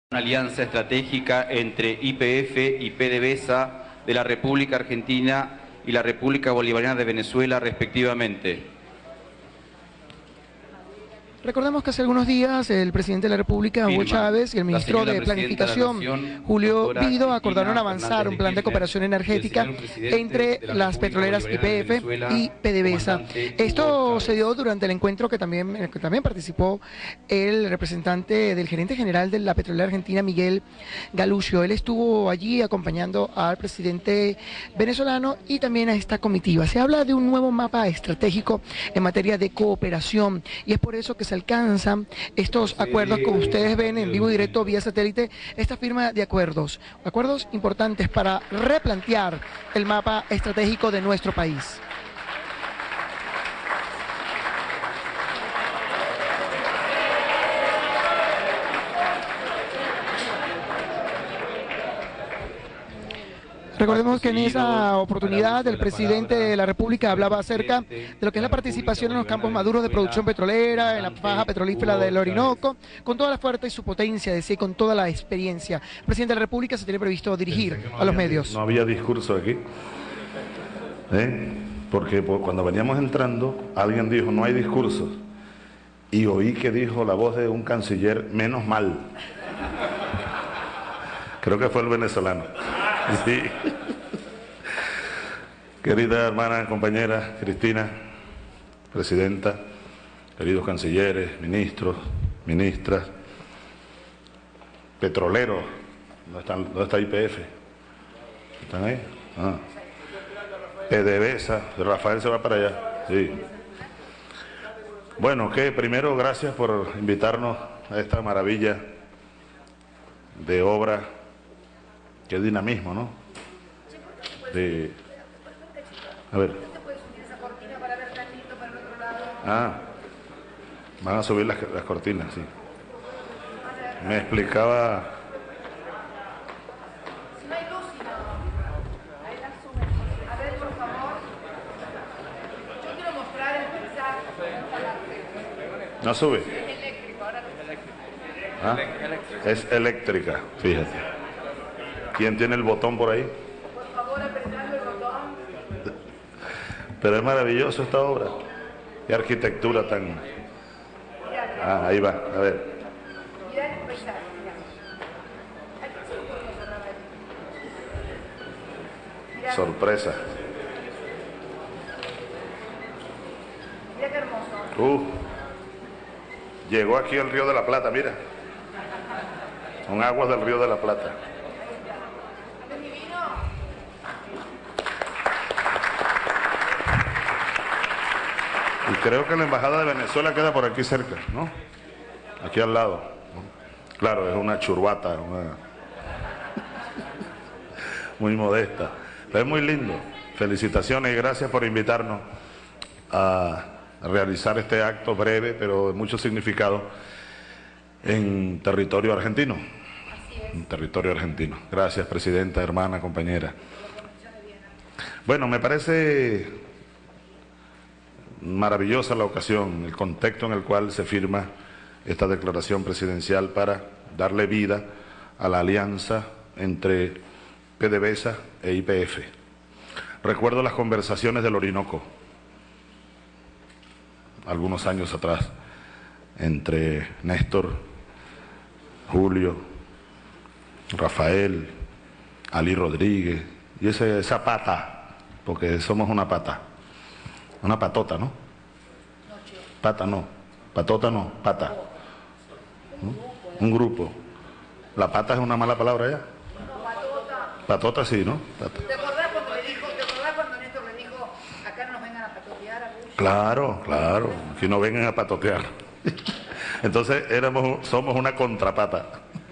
Una alianza estratégica entre YPF y PDVSA de la República Argentina y la República Bolivariana de Venezuela, respectivamente. Recordemos que hace algunos días el presidente de la República, Hugo Chávez, y el ministro de Planificación, Julio Vido, acordaron avanzar un plan de cooperación energética entre las petroleras YPF y PDVSA. Esto se dio durante el encuentro en el que también participó el representante del gerente general de la petrolera argentina, Miguel Galuccio. Él estuvo allí acompañando al presidente venezolano y también a esta comitiva. Se habla de un nuevo mapa estratégico en materia de cooperación y es por eso que se alcanzan estos acuerdos, como ustedes ven en vivo y directo vía satélite, esta firma de acuerdos importantes para replantear el mapa estratégico de nuestro país. Recordemos que en esa oportunidad el presidente de la República hablaba acerca de lo que es la participación en los campos maduros de producción petrolera, en la faja petrolífera del Orinoco, con toda la fuerza y su potencia, decía, con toda la experiencia. El presidente de la República se tiene previsto dirigir a los medios. No había discurso aquí, porque cuando veníamos entrando alguien dijo no hay discursos y oí que dijo la voz de un canciller menos mal. Creo que fue el venezolano. Sí. Querida hermana, compañera Cristina, presidenta, queridos cancilleres, ministros, ministras, petroleros, ¿dónde está YPF? ¿Están ahí? PDVSA, Rafael se va para allá, sí. Bueno, primero gracias por invitarnos a esta maravilla de obra. Qué dinamismo, ¿no? A ver. Van a subir las cortinas, sí. Me explicaba. Si no hay luz, ahí las suben. A ver, por favor. Yo quiero mostrar el mensaje. ¿No sube? Es eléctrico, ahora Es eléctrica, fíjate. ¿Quién tiene el botón por ahí? Por favor, apretando el botón. Pero es maravilloso esta obra. Qué arquitectura tan... ahí va, a ver. Mira el paisaje, mira. Sorpresa. Mira qué hermoso. Llegó aquí el Río de la Plata, mira. Son aguas del Río de la Plata. Y creo que la embajada de Venezuela queda por aquí cerca, ¿no? Aquí al lado. Claro, es una churbata, muy modesta, pero es muy lindo. Felicitaciones y gracias por invitarnos a realizar este acto breve, pero de mucho significado, en territorio argentino. En territorio argentino. Gracias, presidenta, hermana, compañera. Bueno, me parece maravillosa la ocasión, el contexto en el cual se firma esta declaración presidencial para darle vida a la alianza entre PDVSA e YPF. Recuerdo las conversaciones del Orinoco, algunos años atrás, entre Néstor, Julio, Rafael, Ali Rodríguez y esa pata, porque somos una pata. Una patota, ¿no? Pata no, patota no, pata. ¿No? Un grupo. ¿La pata es una mala palabra ya? Patota sí, ¿no? Pata. ¿Te acordás cuando Néstor le dijo, acá no nos vengan a patotear? Claro, claro, que no vengan a patotear. Entonces somos una contrapata.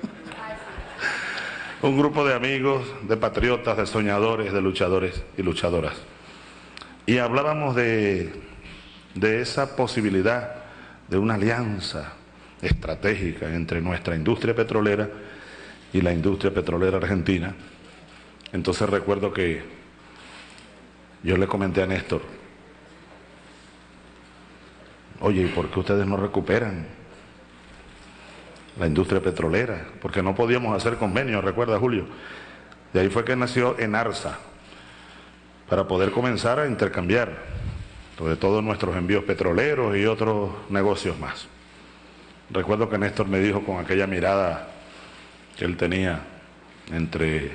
Un grupo de amigos, de patriotas, de soñadores, de luchadores y luchadoras. Y hablábamos de esa posibilidad de una alianza estratégica entre nuestra industria petrolera y la industria petrolera argentina. Entonces recuerdo que yo le comenté a Néstor, oye, ¿y por qué ustedes no recuperan la industria petrolera, porque no podíamos hacer convenios, recuerda Julio. De ahí fue que nació ENARSA, para poder comenzar a intercambiar, sobre todo nuestros envíos petroleros y otros negocios más. Recuerdo que Néstor me dijo con aquella mirada que él tenía entre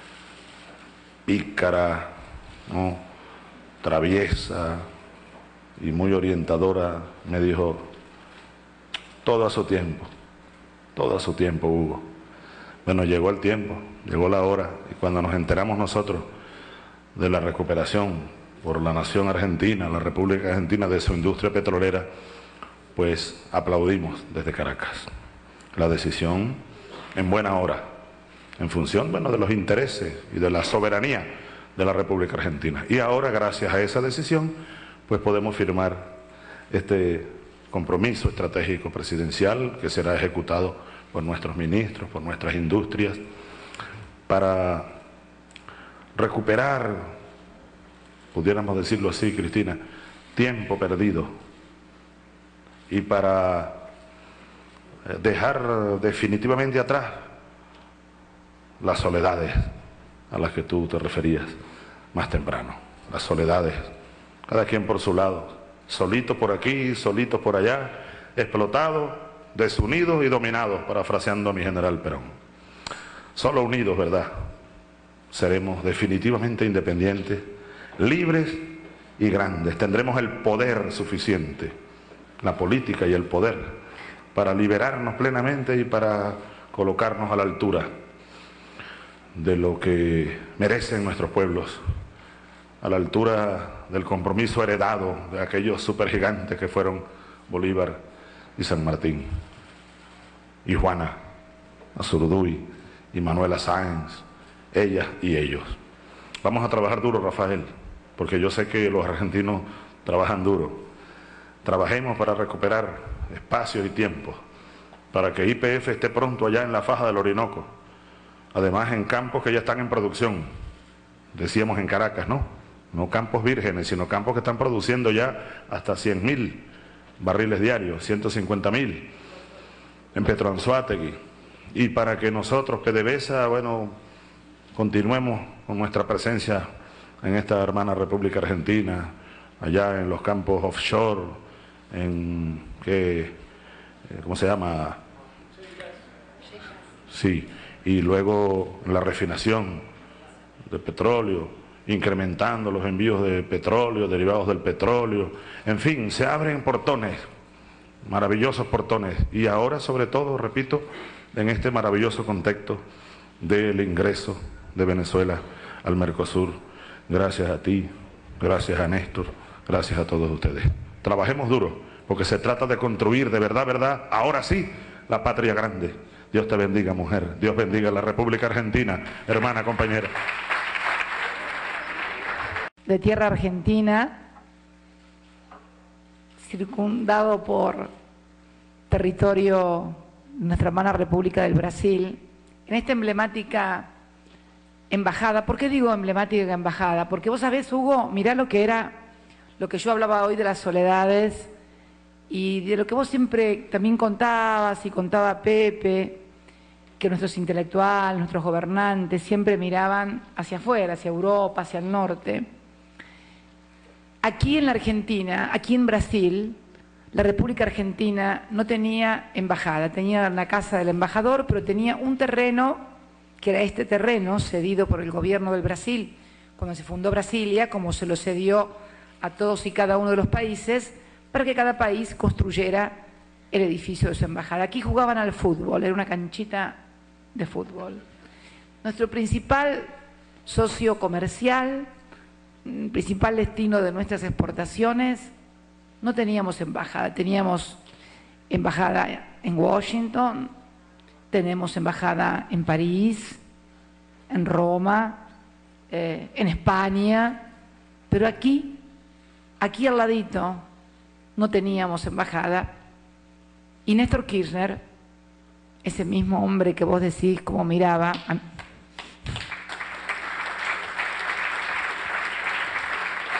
pícara, ¿no?, traviesa y muy orientadora, me dijo: todo a su tiempo, Hugo. Bueno, llegó el tiempo, llegó la hora, y cuando nos enteramos nosotros de la recuperación por la nación argentina, la República Argentina, de su industria petrolera, pues aplaudimos desde Caracas la decisión en buena hora, en función, bueno, de los intereses y de la soberanía de la República Argentina. Y ahora, gracias a esa decisión, pues podemos firmar este compromiso estratégico presidencial que será ejecutado por nuestros ministros, por nuestras industrias, para recuperar, pudiéramos decirlo así, Cristina, tiempo perdido, y para dejar definitivamente atrás las soledades a las que tú te referías más temprano. Las soledades, cada quien por su lado, solito por aquí, solito por allá, explotados, desunidos y dominados, parafraseando a mi general Perón. Solo unidos, ¿verdad?, seremos definitivamente independientes, libres y grandes. Tendremos el poder suficiente, la política y el poder, para liberarnos plenamente y para colocarnos a la altura de lo que merecen nuestros pueblos, a la altura del compromiso heredado de aquellos supergigantes que fueron Bolívar y San Martín, y Juana Azurduy y Manuela Sáenz, ellas y ellos. Vamos a trabajar duro, Rafael, porque yo sé que los argentinos trabajan duro. Trabajemos para recuperar espacios y tiempos, para que YPF esté pronto allá en la faja del Orinoco, además en campos que ya están en producción, decíamos en Caracas, no campos vírgenes, sino campos que están produciendo ya hasta 100.000 barriles diarios, 150.000 en Petroanzoátegui, y para que nosotros, PDVSA, bueno, continuemos con nuestra presencia en esta hermana República Argentina, allá en los campos offshore, en ¿cómo se llama? Sí, y luego la refinación de petróleo, incrementando los envíos de petróleo, derivados del petróleo, en fin, se abren portones, maravillosos portones, y ahora sobre todo, repito, en este maravilloso contexto del ingreso de Venezuela al Mercosur. Gracias a ti, gracias a Néstor, gracias a todos ustedes. Trabajemos duro, porque se trata de construir de verdad, ahora sí, la patria grande. Dios te bendiga, mujer. Dios bendiga la República Argentina, hermana, compañera. De tierra argentina, circundado por territorio de nuestra hermana República del Brasil, en esta emblemática embajada. ¿Por qué digo emblemática embajada? Porque vos sabés, Hugo, mirá lo que era, lo que yo hablaba hoy de las soledades y de lo que vos siempre también contabas y contaba Pepe, que nuestros intelectuales, nuestros gobernantes siempre miraban hacia afuera, hacia Europa, hacia el norte. Aquí en la Argentina, aquí en Brasil, la República Argentina no tenía embajada, tenía la casa del embajador, pero tenía un terreno, que era este terreno cedido por el gobierno del Brasil, cuando se fundó Brasilia, como se lo cedió a todos y cada uno de los países, para que cada país construyera el edificio de su embajada. Aquí jugaban al fútbol, era una canchita de fútbol. Nuestro principal socio comercial, principal destino de nuestras exportaciones, no teníamos embajada. Teníamos embajada en Washington, tenemos embajada en París, en Roma, en España, pero aquí al ladito, no teníamos embajada. Y Néstor Kirchner, ese mismo hombre que vos decís cómo miraba,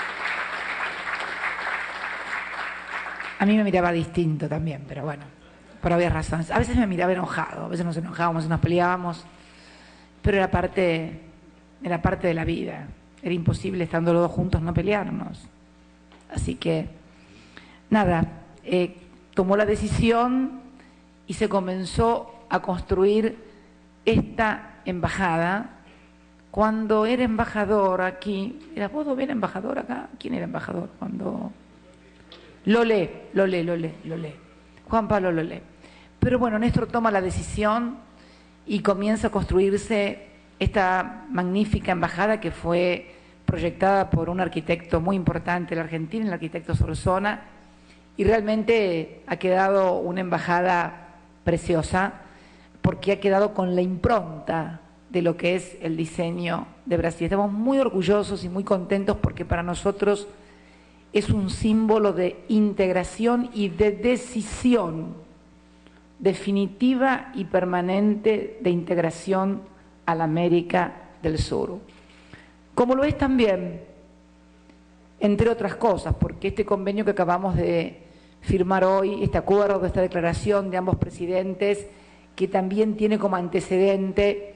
a mí me miraba distinto también, pero bueno, por obvias razones. A veces me miraba enojado, a veces nos enojábamos y nos peleábamos, pero era parte de la vida. Era imposible, estando los dos juntos, no pelearnos. Así que, nada, tomó la decisión y se comenzó a construir esta embajada. Cuando era embajador aquí, ¿era vos bien embajador acá? ¿Quién era embajador? Cuando... Lolé. Juan Pablo Lolé. Pero bueno, Néstor toma la decisión y comienza a construirse esta magnífica embajada que fue proyectada por un arquitecto muy importante de la Argentina, el arquitecto Solsona, y realmente ha quedado una embajada preciosa porque ha quedado con la impronta de lo que es el diseño de Brasil. Estamos muy orgullosos y muy contentos porque para nosotros es un símbolo de integración y de decisión definitiva y permanente de integración a la América del Sur. Como lo es también, entre otras cosas, porque este convenio que acabamos de firmar hoy, este acuerdo, esta declaración de ambos presidentes, que también tiene como antecedente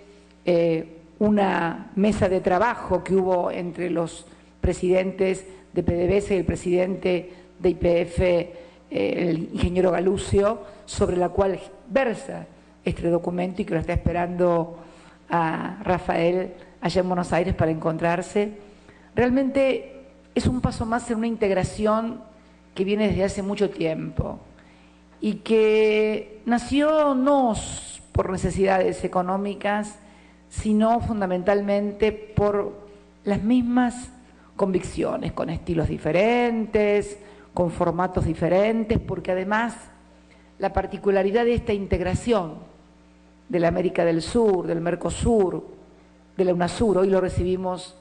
una mesa de trabajo que hubo entre los presidentes de PDVSA y el presidente de YPF, el ingeniero Galucio, sobre la cual versa este documento y que lo está esperando a Rafael allá en Buenos Aires para encontrarse. Realmente es un paso más en una integración que viene desde hace mucho tiempo y que nació no por necesidades económicas, sino fundamentalmente por las mismas convicciones, con estilos diferentes, con formatos diferentes, porque además la particularidad de esta integración de la América del Sur, del Mercosur, de la UNASUR, hoy lo recibimos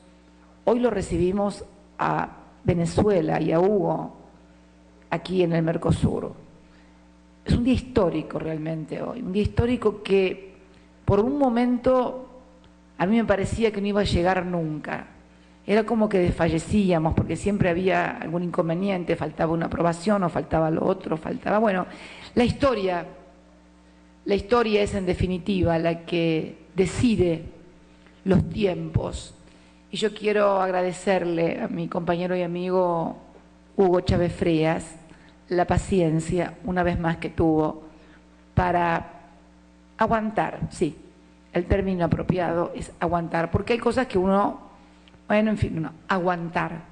a Venezuela y a Hugo aquí en el Mercosur. Es un día histórico realmente hoy, un día histórico que por un momento a mí me parecía que no iba a llegar nunca. Era como que desfallecíamos porque siempre había algún inconveniente, faltaba una aprobación o faltaba lo otro, bueno, la historia es en definitiva la que decide los tiempos. Y yo quiero agradecerle a mi compañero y amigo Hugo Chávez Frías la paciencia, una vez más, que tuvo para aguantar, sí, el término apropiado es aguantar, porque hay cosas que uno, bueno, en fin, aguantar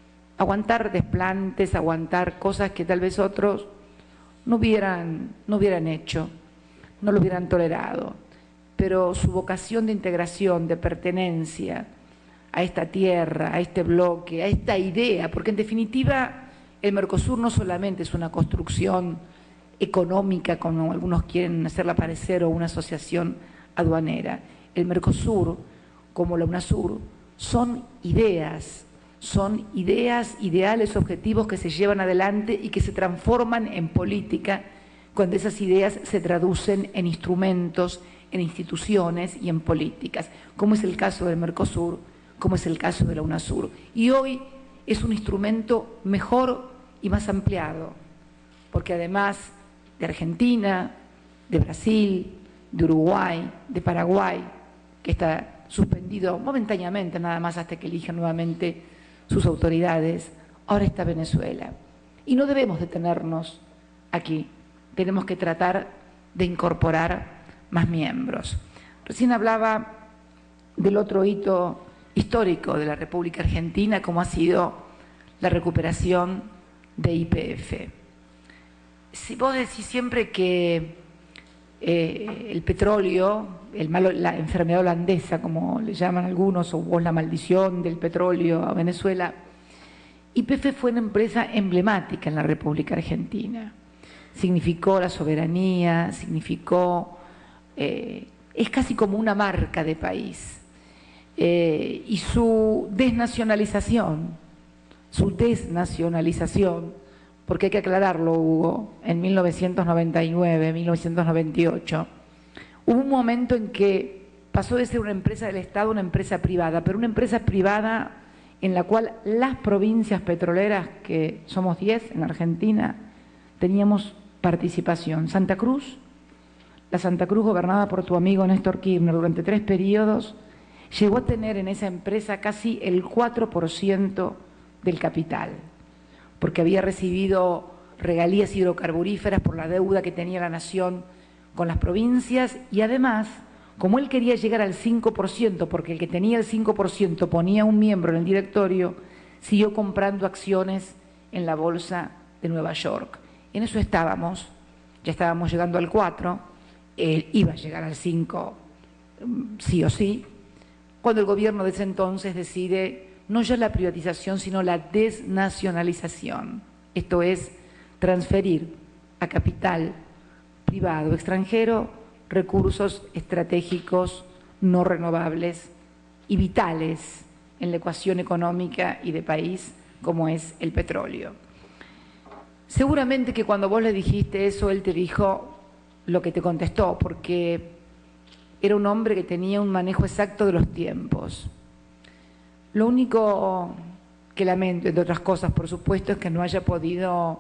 desplantes, aguantar cosas que tal vez otros no hubieran hecho, no lo hubieran tolerado, pero su vocación de integración, de pertenencia a esta tierra, a este bloque, a esta idea, porque en definitiva el Mercosur no solamente es una construcción económica, como algunos quieren hacerla parecer, o una asociación aduanera. El Mercosur, como la UNASUR, son ideas, ideales, objetivos que se llevan adelante y que se transforman en política cuando esas ideas se traducen en instrumentos, en instituciones y en políticas, como es el caso del Mercosur, como es el caso de la UNASUR. Y hoy es un instrumento mejor y más ampliado, porque además de Argentina, de Brasil, de Uruguay, de Paraguay, que está suspendido momentáneamente nada más hasta que elijan nuevamente sus autoridades, ahora está Venezuela. Y no debemos detenernos aquí, tenemos que tratar de incorporar más miembros. Recién hablaba del otro hito histórico de la República Argentina, como ha sido la recuperación de YPF. Si vos decís siempre que el petróleo, la enfermedad holandesa, como le llaman algunos, o vos la maldición del petróleo a Venezuela, YPF fue una empresa emblemática en la República Argentina. Significó la soberanía, significó, es casi como una marca de país. Y su desnacionalización, porque hay que aclararlo, Hugo, en 1999, 1998, hubo un momento en que pasó de ser una empresa del Estado a una empresa privada, pero una empresa privada en la cual las provincias petroleras, que somos 10 en Argentina, teníamos participación. Santa Cruz, la Santa Cruz gobernada por tu amigo Néstor Kirchner durante 3 periodos, llegó a tener en esa empresa casi el 4% del capital, porque había recibido regalías hidrocarburíferas por la deuda que tenía la nación con las provincias y además, como él quería llegar al 5%, porque el que tenía el 5% ponía un miembro en el directorio, siguió comprando acciones en la bolsa de Nueva York. En eso estábamos, ya estábamos llegando al 4%, él iba a llegar al 5% sí o sí, cuando el gobierno de ese entonces decide no ya la privatización, sino la desnacionalización. Esto es transferir a capital privado extranjero recursos estratégicos no renovables y vitales en la ecuación económica y de país como es el petróleo. Seguramente que cuando vos le dijiste eso, él te dijo lo que te contestó, porque era un hombre que tenía un manejo exacto de los tiempos. Lo único que lamento, entre otras cosas, por supuesto, es que no haya podido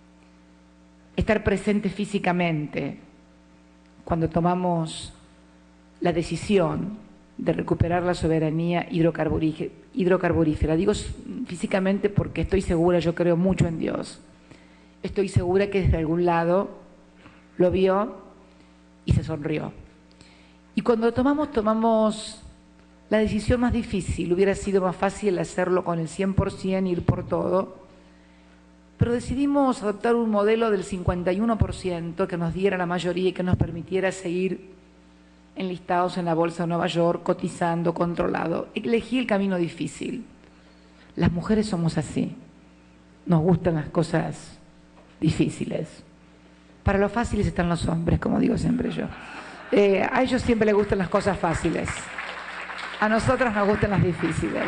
estar presente físicamente cuando tomamos la decisión de recuperar la soberanía hidrocarburífera. Digo físicamente porque estoy segura, yo creo mucho en Dios. Estoy segura que desde algún lado lo vio y se sonrió. Y cuando tomamos la decisión más difícil, hubiera sido más fácil hacerlo con el 100%, ir por todo, pero decidimos adoptar un modelo del 51% que nos diera la mayoría y que nos permitiera seguir enlistados en la Bolsa de Nueva York, cotizando, controlado. Elegí el camino difícil. Las mujeres somos así, nos gustan las cosas difíciles. Para lo fáciles están los hombres, como digo siempre yo. A ellos siempre les gustan las cosas fáciles. A nosotras nos gustan las difíciles.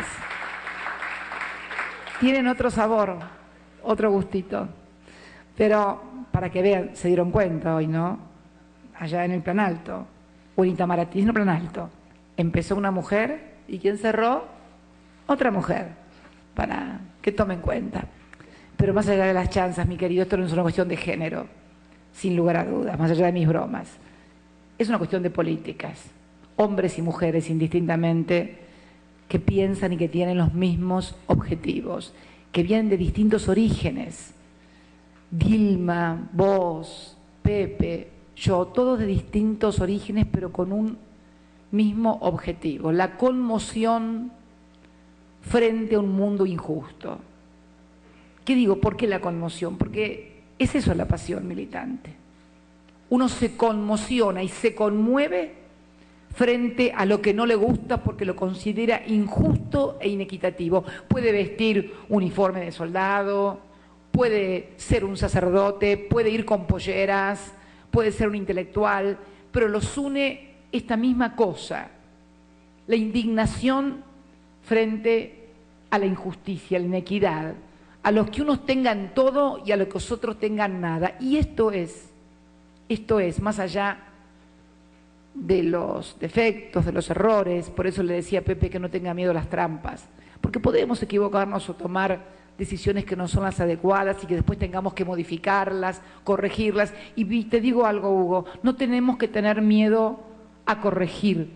Tienen otro sabor, otro gustito. Pero, para que vean, se dieron cuenta hoy, ¿no? Allá en el Plan Alto, o en Itamaraty, en el Plan Alto, empezó una mujer, ¿y quién cerró? Otra mujer, para que tomen cuenta. Pero más allá de las chanzas, mi querido, esto no es una cuestión de género, sin lugar a dudas, más allá de mis bromas. Es una cuestión de políticas, hombres y mujeres indistintamente, que piensan y que tienen los mismos objetivos, que vienen de distintos orígenes. Dilma, vos, Pepe, yo, todos de distintos orígenes, pero con un mismo objetivo, la conmoción frente a un mundo injusto. ¿Qué digo? ¿Por qué la conmoción? Porque es eso la pasión militante. Uno se conmociona y se conmueve frente a lo que no le gusta porque lo considera injusto e inequitativo. Puede vestir uniforme de soldado, puede ser un sacerdote, puede ir con polleras, puede ser un intelectual, pero los une esta misma cosa, la indignación frente a la injusticia, a la inequidad, a los que unos tengan todo y a los que los otros tengan nada. Y esto es, más allá de los defectos, de los errores, por eso le decía a Pepe que no tenga miedo a las trampas, porque podemos equivocarnos o tomar decisiones que no son las adecuadas y que después tengamos que modificarlas, corregirlas. Y te digo algo, Hugo, no tenemos que tener miedo a corregir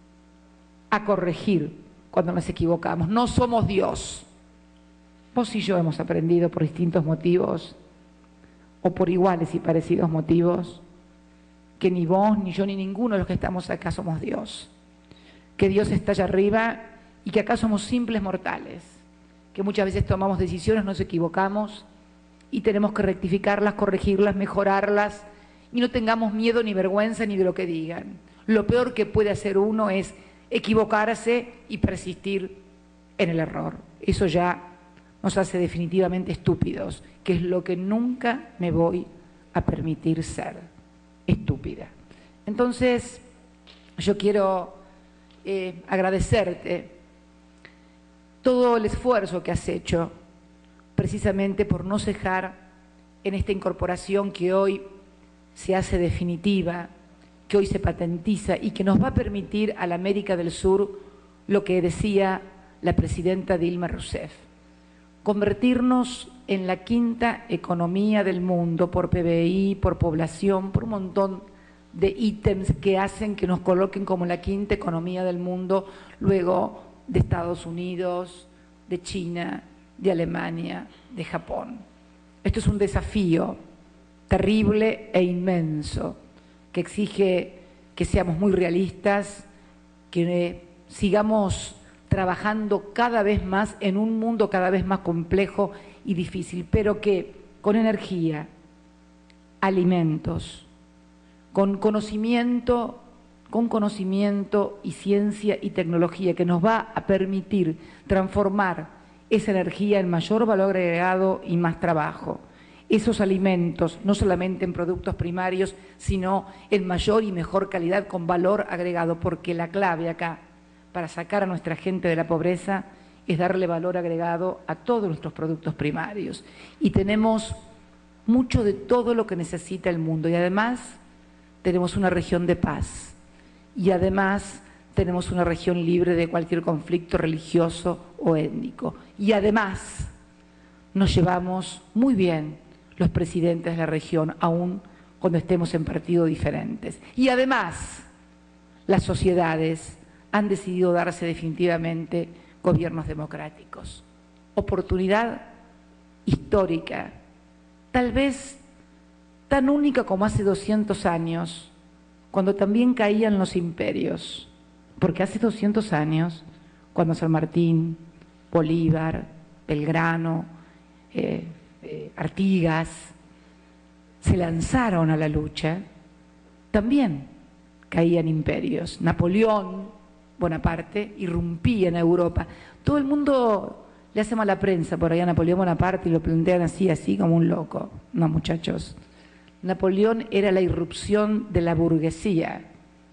cuando nos equivocamos. No somos Dios. Vos y yo hemos aprendido por distintos motivos, o por iguales y parecidos motivos, que ni vos, ni yo, ni ninguno de los que estamos acá somos Dios. Que Dios está allá arriba y que acá somos simples mortales. Que muchas veces tomamos decisiones, nos equivocamos y tenemos que rectificarlas, corregirlas, mejorarlas y no tengamos miedo ni vergüenza ni de lo que digan. Lo peor que puede hacer uno es equivocarse y persistir en el error. Eso ya nos hace definitivamente estúpidos, que es lo que nunca me voy a permitir ser, estúpida. Entonces, yo quiero agradecerte todo el esfuerzo que has hecho precisamente por no cejar en esta incorporación que hoy se hace definitiva, que hoy se patentiza y que nos va a permitir a la América del Sur lo que decía la presidenta Dilma Rousseff, convertirnos en la quinta economía del mundo por PBI, por población, por un montón de ítems que hacen que nos coloquen como la quinta economía del mundo, luego de Estados Unidos, de China, de Alemania, de Japón. Esto es un desafío terrible e inmenso que exige que seamos muy realistas, que sigamos trabajando cada vez más en un mundo cada vez más complejo y difícil, pero que con energía, alimentos, con conocimiento y ciencia y tecnología que nos va a permitir transformar esa energía en mayor valor agregado y más trabajo. Esos alimentos, no solamente en productos primarios, sino en mayor y mejor calidad con valor agregado, porque la clave acá para sacar a nuestra gente de la pobreza es darle valor agregado a todos nuestros productos primarios. Y tenemos mucho de todo lo que necesita el mundo y además tenemos una región de paz y además tenemos una región libre de cualquier conflicto religioso o étnico. Y además nos llevamos muy bien los presidentes de la región, aun cuando estemos en partidos diferentes. Y además las sociedades han decidido darse definitivamente gobiernos democráticos. Oportunidad histórica, tal vez tan única como hace 200 años, cuando también caían los imperios, porque hace 200 años, cuando San Martín, Bolívar, Belgrano, Artigas se lanzaron a la lucha, también caían imperios. Napoleón Bonaparte irrumpía en Europa. Todo el mundo le hace mala prensa por ahí a Napoleón Bonaparte y lo plantean así como un loco. No, muchachos. Napoleón era la irrupción de la burguesía.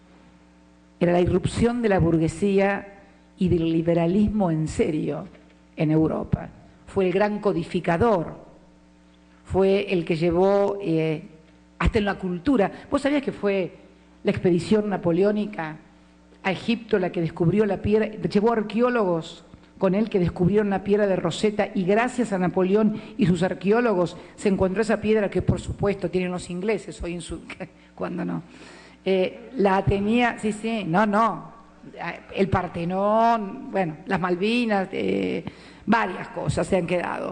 Era la irrupción de la burguesía y del liberalismo en serio en Europa. Fue el gran codificador. Fue el que llevó hasta en la cultura. ¿Vos sabías que fue la expedición napoleónica a Egipto la que descubrió la piedra? Llevó arqueólogos con él que descubrieron la piedra de Rosetta y gracias a Napoleón y sus arqueólogos se encontró esa piedra que por supuesto tienen los ingleses hoy en su... ¿Cuándo no? La tenía, sí, no, el Partenón, bueno, las Malvinas, varias cosas se han quedado.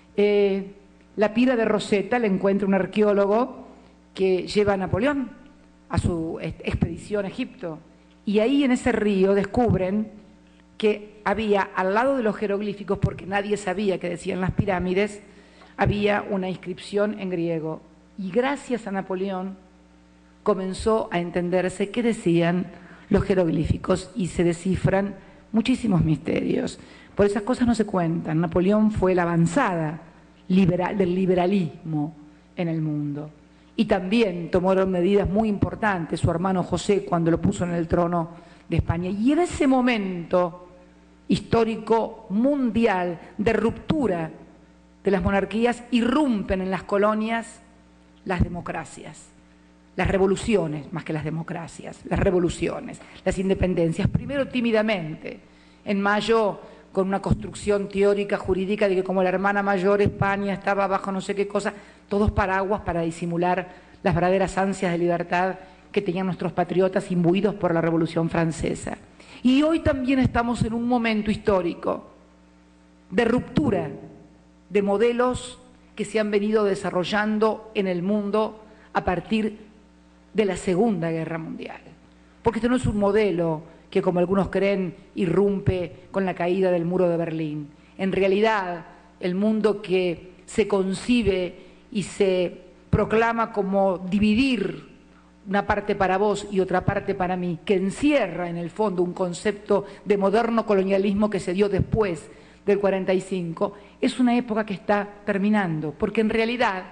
La piedra de Rosetta la encuentra un arqueólogo que lleva a Napoleón a su expedición a Egipto. Y ahí en ese río descubren que había al lado de los jeroglíficos, porque nadie sabía qué decían las pirámides, había una inscripción en griego. Y gracias a Napoleón comenzó a entenderse qué decían los jeroglíficos y se descifran muchísimos misterios. Por esas cosas no se cuentan. Napoleón fue la avanzada del liberalismo en el mundo. Y también tomaron medidas muy importantes su hermano José cuando lo puso en el trono de España. Y en ese momento histórico mundial de ruptura de las monarquías irrumpen en las colonias las democracias, las revoluciones, más que las democracias, las revoluciones, las independencias, primero tímidamente, en mayo con una construcción teórica, jurídica, de que como la hermana mayor España estaba bajo no sé qué cosa, todos paraguas para disimular las verdaderas ansias de libertad que tenían nuestros patriotas imbuidos por la Revolución Francesa. Y hoy también estamos en un momento histórico de ruptura de modelos que se han venido desarrollando en el mundo a partir de la Segunda Guerra Mundial. Porque este no es un modelo que, como algunos creen, irrumpe con la caída del muro de Berlín. En realidad, el mundo que se concibe y se proclama como dividir una parte para vos y otra parte para mí, que encierra en el fondo un concepto de moderno colonialismo que se dio después del 45, es una época que está terminando, porque en realidad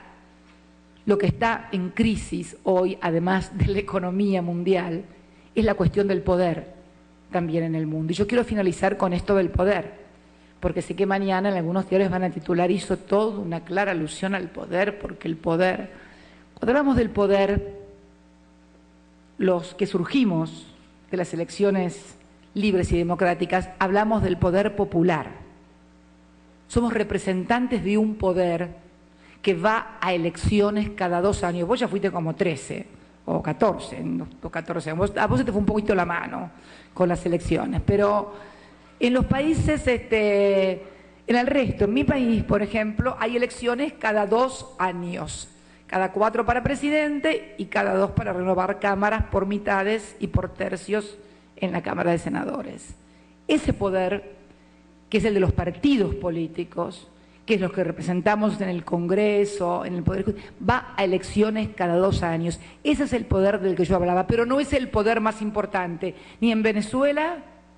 lo que está en crisis hoy, además de la economía mundial, es la cuestión del poder también en el mundo. Y yo quiero finalizar con esto del poder, porque sé que mañana en algunos diarios van a titular, hizo todo una clara alusión al poder, porque el poder, cuando hablamos del poder, los que surgimos de las elecciones libres y democráticas, hablamos del poder popular. somos representantes de un poder que va a elecciones cada 2 años. Vos ya fuiste como 13 o 14, a vos se te fue un poquito la mano con las elecciones, pero en los países, en el resto, en mi país, por ejemplo, hay elecciones cada 2 años, cada 4 para presidente y cada 2 para renovar cámaras por mitades y por tercios en la Cámara de Senadores. Ese poder, que es el de los partidos políticos, que es lo que representamos en el Congreso, en el Poder Judicial, va a elecciones cada 2 años. Ese es el poder del que yo hablaba, pero no es el poder más importante, ni en Venezuela,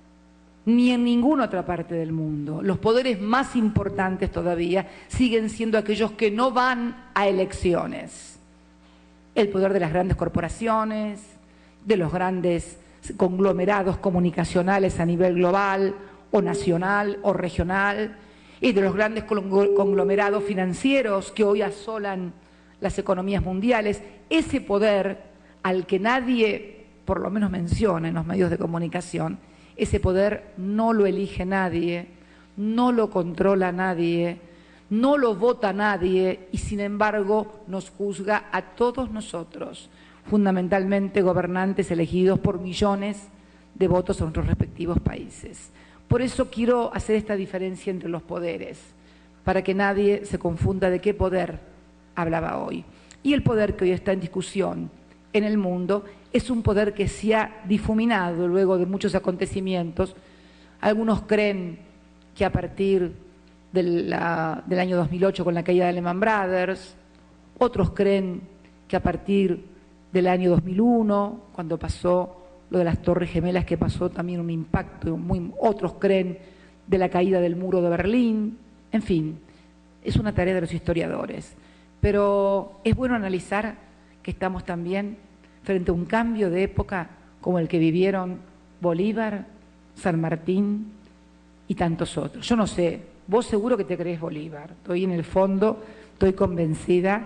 ni en ninguna otra parte del mundo. Los poderes más importantes todavía siguen siendo aquellos que no van a elecciones. El poder de las grandes corporaciones, de los grandes conglomerados comunicacionales a nivel global, o nacional, o regional, y de los grandes conglomerados financieros que hoy asolan las economías mundiales. Ese poder al que nadie, por lo menos menciona en los medios de comunicación, ese poder no lo elige nadie, no lo controla nadie, no lo vota nadie y sin embargo nos juzga a todos nosotros, fundamentalmente gobernantes elegidos por millones de votos en nuestros respectivos países. Por eso quiero hacer esta diferencia entre los poderes, para que nadie se confunda de qué poder hablaba hoy. Y el poder que hoy está en discusión en el mundo es un poder que se ha difuminado luego de muchos acontecimientos. Algunos creen que a partir del año 2008 con la caída de Lehman Brothers, otros creen que a partir del año 2001, cuando pasó lo de las Torres Gemelas, que pasó también un impacto, otros creen de la caída del muro de Berlín, en fin, es una tarea de los historiadores. Pero es bueno analizar que estamos también frente a un cambio de época como el que vivieron Bolívar, San Martín y tantos otros. Yo no sé, vos seguro que te crees Bolívar, estoy en el fondo, estoy convencida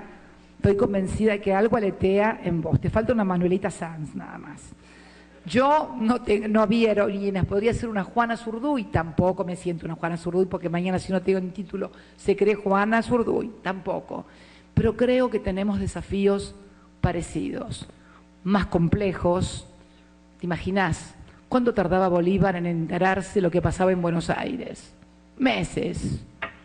que algo aletea en vos, te falta una Manuelita Sanz nada más. Yo no había heroínas, podría ser una Juana Zurduy, tampoco me siento una Juana Zurduy, porque mañana si no tengo un título se cree Juana Zurduy, tampoco. Pero creo que tenemos desafíos parecidos, más complejos. ¿Te imaginás cuánto tardaba Bolívar en enterarse lo que pasaba en Buenos Aires? Meses.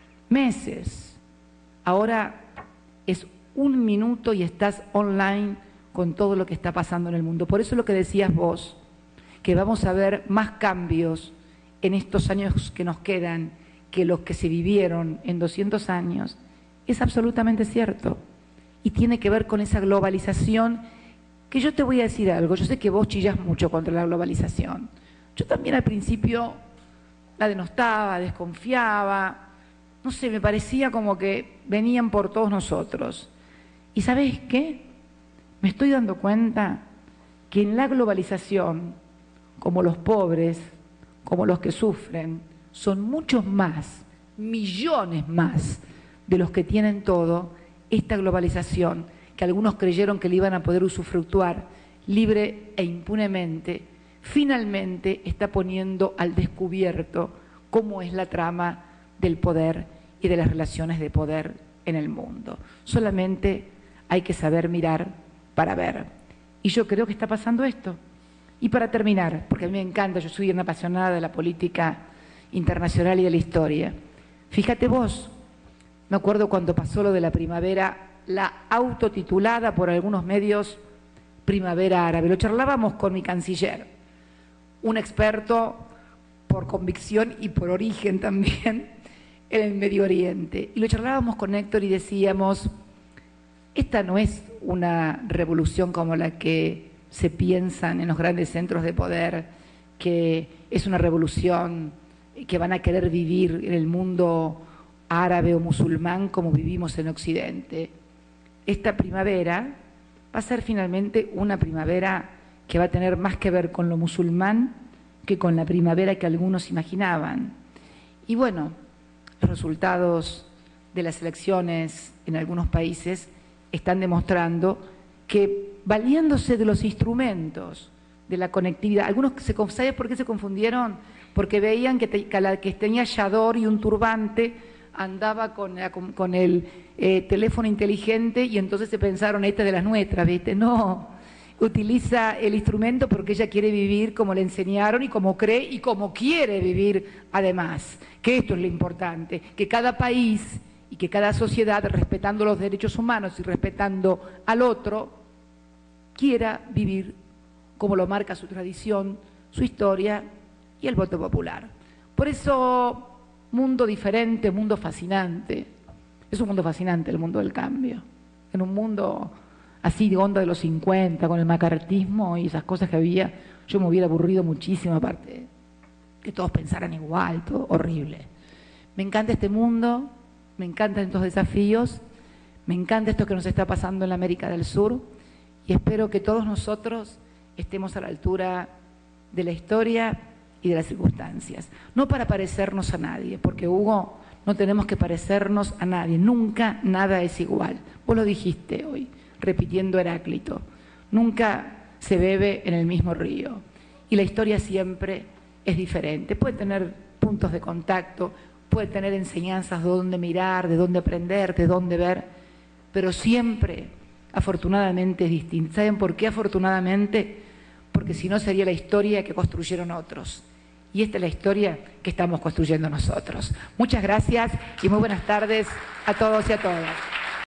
Ahora es 1 minuto y estás online con todo lo que está pasando en el mundo. Por eso lo que decías vos, que vamos a ver más cambios en estos años que nos quedan que los que se vivieron en 200 años, es absolutamente cierto. Y tiene que ver con esa globalización, que yo te voy a decir algo, yo sé que vos chillás mucho contra la globalización. Yo también al principio la denostaba, desconfiaba, no sé, me parecía como que venían por todos nosotros. ¿Y sabés qué? Me estoy dando cuenta que en la globalización, como los pobres, como los que sufren, son muchos más, millones más de los que tienen todo, esta globalización, que algunos creyeron que le iban a poder usufructuar libre e impunemente, finalmente está poniendo al descubierto cómo es la trama del poder y de las relaciones de poder en el mundo. Solamente hay que saber mirar para ver. Y yo creo que está pasando esto. Y para terminar, porque a mí me encanta, yo soy una apasionada de la política internacional y de la historia. Fíjate vos, me acuerdo cuando pasó lo de la primavera, la autotitulada por algunos medios primavera árabe. Lo charlábamos con mi canciller, un experto por convicción y por origen también en el Medio Oriente. Y lo charlábamos con Héctor y decíamos, esta no es una revolución como la que se piensan en los grandes centros de poder, que es una revolución que van a querer vivir en el mundo árabe o musulmán como vivimos en Occidente. Esta primavera va a ser finalmente una primavera que va a tener más que ver con lo musulmán que con la primavera que algunos imaginaban. Y bueno, los resultados de las elecciones en algunos países están demostrando que, valiéndose de los instrumentos de la conectividad, algunos, ¿sabes por qué se confundieron? Porque veían que la que tenía chador y un turbante andaba con el teléfono inteligente y entonces se pensaron, esta es de las nuestras, ¿viste? No, utiliza el instrumento porque ella quiere vivir como le enseñaron y como cree y como quiere vivir además, que esto es lo importante, que cada país y que cada sociedad, respetando los derechos humanos y respetando al otro, quiera vivir como lo marca su tradición, su historia y el voto popular. Por eso, mundo diferente, mundo fascinante. Es un mundo fascinante el mundo del cambio. En un mundo así de onda de los 50, con el macartismo y esas cosas que había, yo me hubiera aburrido muchísimo, aparte que todos pensaran igual, todo horrible. Me encanta este mundo, me encantan estos desafíos, me encanta esto que nos está pasando en la América del Sur y espero que todos nosotros estemos a la altura de la historia y de las circunstancias. No para parecernos a nadie, porque Hugo, no tenemos que parecernos a nadie, nunca nada es igual. Vos lo dijiste hoy, repitiendo Heráclito, nunca se bebe en el mismo río y la historia siempre es diferente. Puede tener puntos de contacto, puede tener enseñanzas de dónde mirar, de dónde aprender, de dónde ver, pero siempre, afortunadamente, es distinta. ¿Saben por qué afortunadamente? Porque si no sería la historia que construyeron otros. Y esta es la historia que estamos construyendo nosotros. Muchas gracias y muy buenas tardes a todos y a todas.